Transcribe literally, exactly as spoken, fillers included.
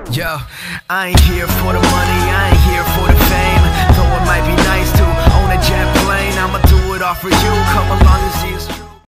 Yo, I ain't here for the money, I ain't here for the fame. Though it might be nice to own a jet plane, I'ma do it all for you. Come along and see